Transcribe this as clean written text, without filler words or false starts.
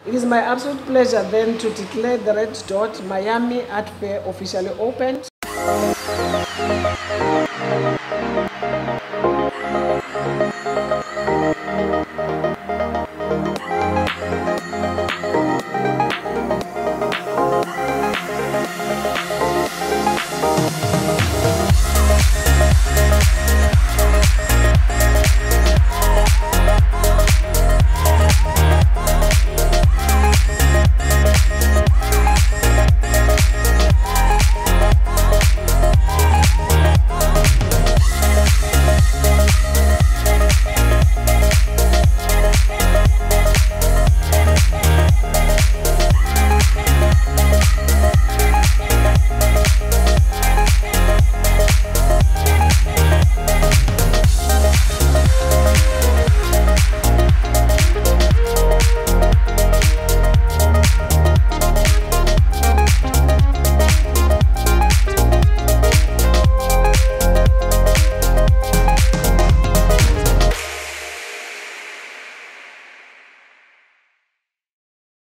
It is my absolute pleasure then to declare the Red Dot Miami Art Fair officially opened.